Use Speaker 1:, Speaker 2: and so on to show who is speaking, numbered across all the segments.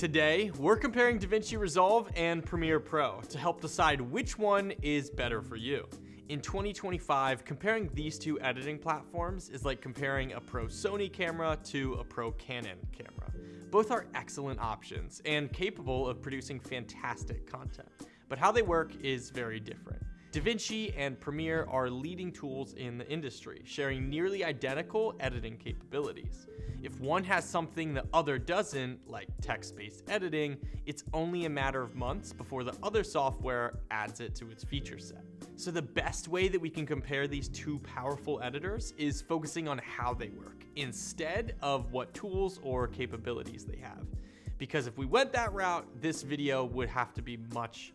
Speaker 1: Today, we're comparing DaVinci Resolve and Premiere Pro to help decide which one is better for you. In 2025, comparing these two editing platforms is like comparing a pro Sony camera to a pro Canon camera. Both are excellent options and capable of producing fantastic content, but how they work is very different. DaVinci and Premiere are leading tools in the industry, sharing nearly identical editing capabilities. If one has something the other doesn't, like text-based editing, it's only a matter of months before the other software adds it to its feature set. So the best way that we can compare these two powerful editors is focusing on how they work, instead of what tools or capabilities they have. Because if we went that route, this video would have to be much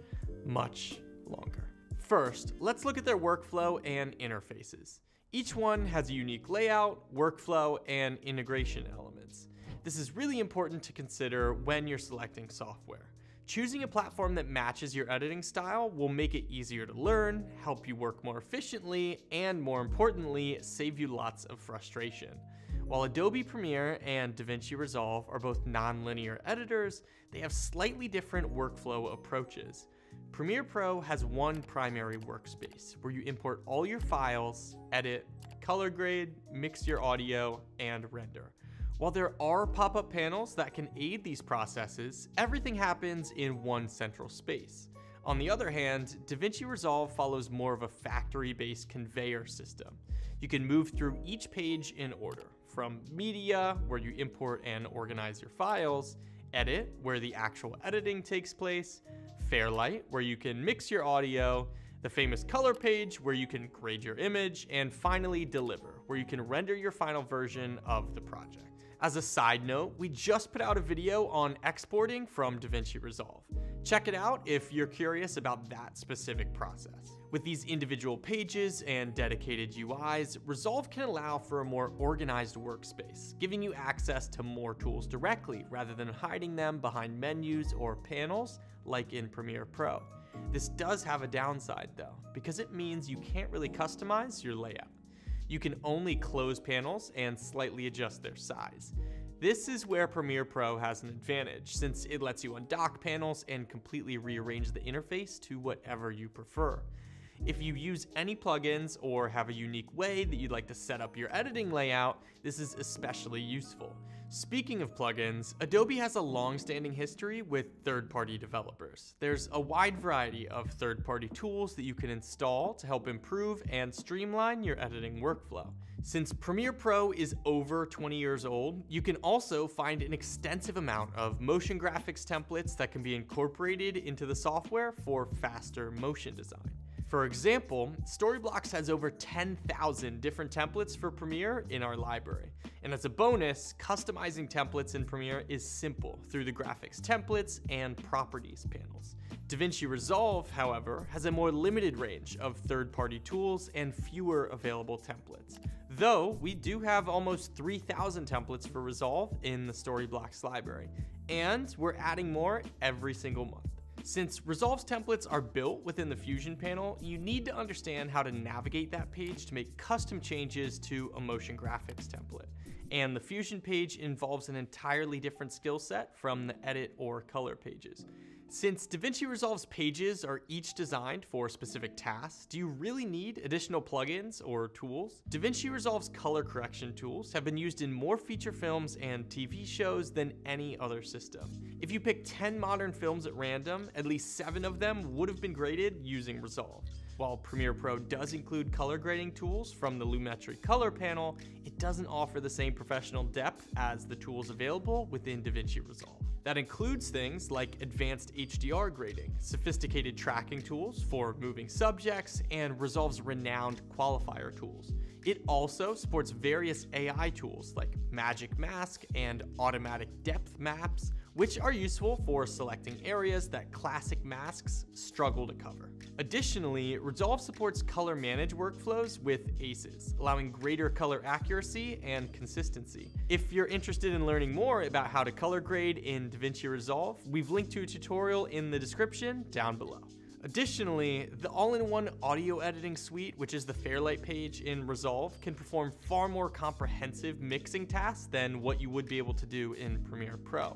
Speaker 1: longer. First, let's look at their workflow and interfaces. Each one has a unique layout, workflow, and integration elements. This is really important to consider when you're selecting software. Choosing a platform that matches your editing style will make it easier to learn, help you work more efficiently, and more importantly, save you lots of frustration. While Adobe Premiere and DaVinci Resolve are both non-linear editors, they have slightly different workflow approaches. Premiere Pro has one primary workspace where you import all your files, edit, color grade, mix your audio, and render. While there are pop-up panels that can aid these processes, everything happens in one central space. On the other hand, DaVinci Resolve follows more of a factory-based conveyor system. You can move through each page in order, from media, where you import and organize your files, edit, where the actual editing takes place, Fairlight, where you can mix your audio, the famous color page, where you can grade your image, and finally deliver, where you can render your final version of the project. As a side note, we just put out a video on exporting from DaVinci Resolve. Check it out if you're curious about that specific process. With these individual pages and dedicated UIs, Resolve can allow for a more organized workspace, giving you access to more tools directly rather than hiding them behind menus or panels like in Premiere Pro. This does have a downside though, because it means you can't really customize your layout. You can only close panels and slightly adjust their size. This is where Premiere Pro has an advantage, since it lets you undock panels and completely rearrange the interface to whatever you prefer. If you use any plugins or have a unique way that you'd like to set up your editing layout, this is especially useful. Speaking of plugins, Adobe has a long-standing history with third-party developers. There's a wide variety of third-party tools that you can install to help improve and streamline your editing workflow. Since Premiere Pro is over 20 years old, you can also find an extensive amount of motion graphics templates that can be incorporated into the software for faster motion design. For example, Storyblocks has over 10,000 different templates for Premiere in our library. And as a bonus, customizing templates in Premiere is simple through the graphics templates and properties panels. DaVinci Resolve, however, has a more limited range of third-party tools and fewer available templates. Though we do have almost 3,000 templates for Resolve in the Storyblocks library, and we're adding more every single month. Since Resolve's templates are built within the Fusion panel, you need to understand how to navigate that page to make custom changes to a motion graphics template. And the Fusion page involves an entirely different skill set from the edit or color pages. Since DaVinci Resolve's pages are each designed for specific tasks, do you really need additional plugins or tools? DaVinci Resolve's color correction tools have been used in more feature films and TV shows than any other system. If you pick 10 modern films at random, at least 7 of them would have been graded using Resolve. While Premiere Pro does include color grading tools from the Lumetri color panel, it doesn't offer the same professional depth as the tools available within DaVinci Resolve. That includes things like advanced HDR grading, sophisticated tracking tools for moving subjects, and Resolve's renowned qualifier tools. It also supports various AI tools like Magic Mask and automatic depth maps, which are useful for selecting areas that classic masks struggle to cover. Additionally, Resolve supports color manage workflows with ACEs, allowing greater color accuracy and consistency. If you're interested in learning more about how to color grade in DaVinci Resolve, we've linked to a tutorial in the description down below. Additionally, the all-in-one audio editing suite, which is the Fairlight page in Resolve, can perform far more comprehensive mixing tasks than what you would be able to do in Premiere Pro.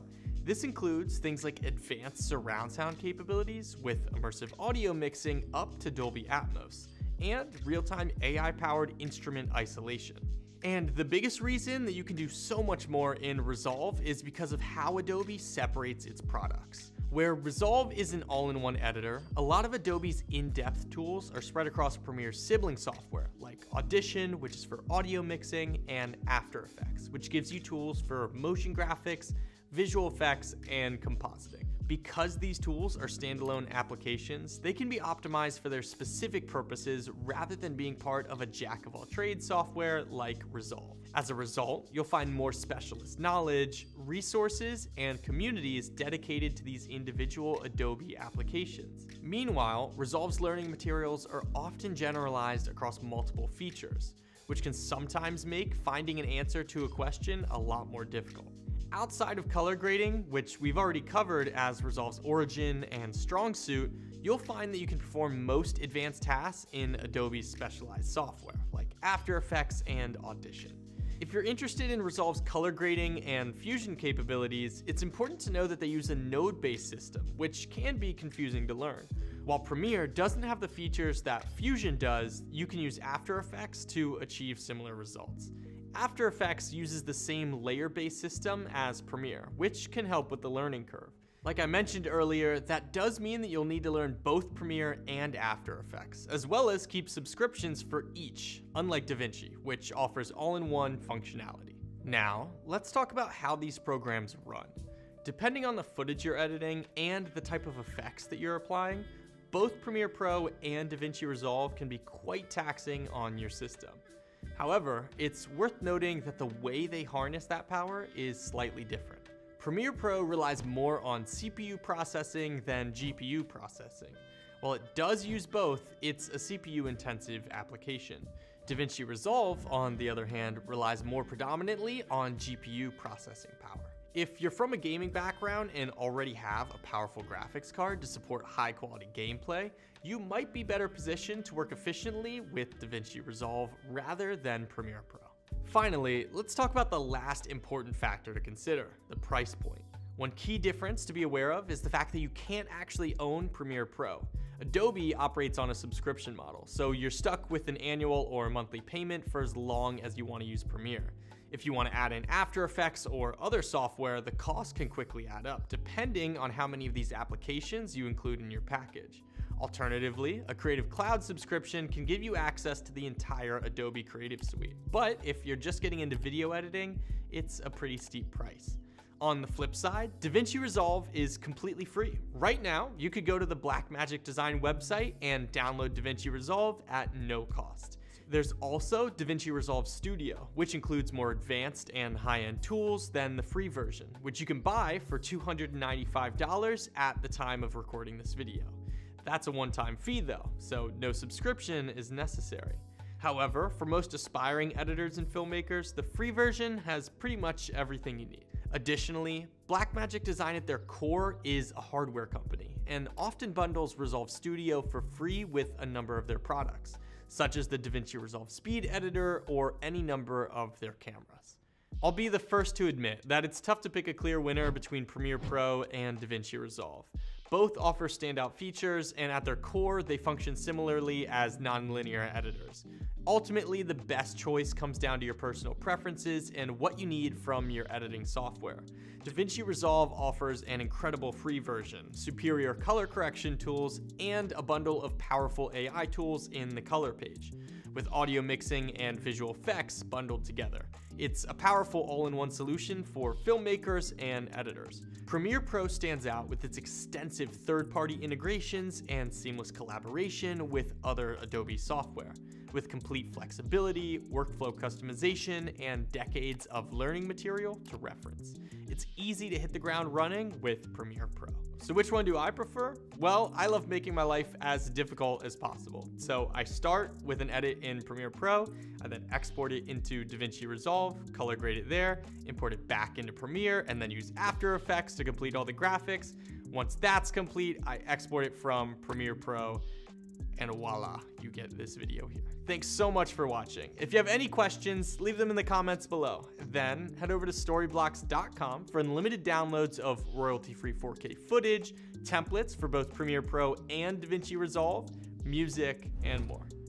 Speaker 1: This includes things like advanced surround sound capabilities with immersive audio mixing up to Dolby Atmos, and real-time AI-powered instrument isolation. And the biggest reason that you can do so much more in Resolve is because of how Adobe separates its products. Where Resolve is an all-in-one editor, a lot of Adobe's in-depth tools are spread across Premiere's sibling software, like Audition, which is for audio mixing, and After Effects, which gives you tools for motion graphics, visual effects, and compositing. Because these tools are standalone applications, they can be optimized for their specific purposes rather than being part of a jack-of-all-trades software like Resolve. As a result, you'll find more specialist knowledge, resources, and communities dedicated to these individual Adobe applications. Meanwhile, Resolve's learning materials are often generalized across multiple features, which can sometimes make finding an answer to a question a lot more difficult. Outside of color grading, which we've already covered as Resolve's origin and strong suit, you'll find that you can perform most advanced tasks in Adobe's specialized software, like After Effects and Audition. If you're interested in Resolve's color grading and fusion capabilities, it's important to know that they use a node-based system, which can be confusing to learn. While Premiere doesn't have the features that Fusion does, you can use After Effects to achieve similar results. After Effects uses the same layer-based system as Premiere, which can help with the learning curve. Like I mentioned earlier, that does mean that you'll need to learn both Premiere and After Effects, as well as keep subscriptions for each, unlike DaVinci, which offers all-in-one functionality. Now, let's talk about how these programs run. Depending on the footage you're editing and the type of effects that you're applying, both Premiere Pro and DaVinci Resolve can be quite taxing on your system. However, it's worth noting that the way they harness that power is slightly different. Premiere Pro relies more on CPU processing than GPU processing. While it does use both, it's a CPU-intensive application. DaVinci Resolve, on the other hand, relies more predominantly on GPU processing power. If you're from a gaming background and already have a powerful graphics card to support high-quality gameplay, you might be better positioned to work efficiently with DaVinci Resolve rather than Premiere Pro. Finally, let's talk about the last important factor to consider, the price point. One key difference to be aware of is the fact that you can't actually own Premiere Pro. Adobe operates on a subscription model, so you're stuck with an annual or monthly payment for as long as you want to use Premiere. If you want to add in After Effects or other software, the cost can quickly add up, depending on how many of these applications you include in your package. Alternatively, a Creative Cloud subscription can give you access to the entire Adobe Creative Suite. But if you're just getting into video editing, it's a pretty steep price. On the flip side, DaVinci Resolve is completely free. Right now, you could go to the Blackmagic Design website and download DaVinci Resolve at no cost. There's also DaVinci Resolve Studio, which includes more advanced and high-end tools than the free version, which you can buy for $295 at the time of recording this video. That's a one-time fee though, so no subscription is necessary. However, for most aspiring editors and filmmakers, the free version has pretty much everything you need. Additionally, Blackmagic Design at their core is a hardware company and often bundles Resolve Studio for free with a number of their products, such as the DaVinci Resolve Speed Editor or any number of their cameras. I'll be the first to admit that it's tough to pick a clear winner between Premiere Pro and DaVinci Resolve. Both offer standout features, and at their core, they function similarly as nonlinear editors. Ultimately, the best choice comes down to your personal preferences and what you need from your editing software. DaVinci Resolve offers an incredible free version, superior color correction tools, and a bundle of powerful AI tools in the color page, with audio mixing and visual effects bundled together. It's a powerful all-in-one solution for filmmakers and editors. Premiere Pro stands out with its extensive third-party integrations and seamless collaboration with other Adobe software, with complete flexibility, workflow customization, and decades of learning material to reference. It's easy to hit the ground running with Premiere Pro. So which one do I prefer? Well, I love making my life as difficult as possible. So I start with an edit in Premiere Pro, I then export it into DaVinci Resolve, color grade it there, import it back into Premiere, and then use After Effects to complete all the graphics. Once that's complete, I export it from Premiere Pro and voila, you get this video here. Thanks so much for watching. If you have any questions, leave them in the comments below. Then head over to storyblocks.com for unlimited downloads of royalty-free 4K footage, templates for both Premiere Pro and DaVinci Resolve, music, and more.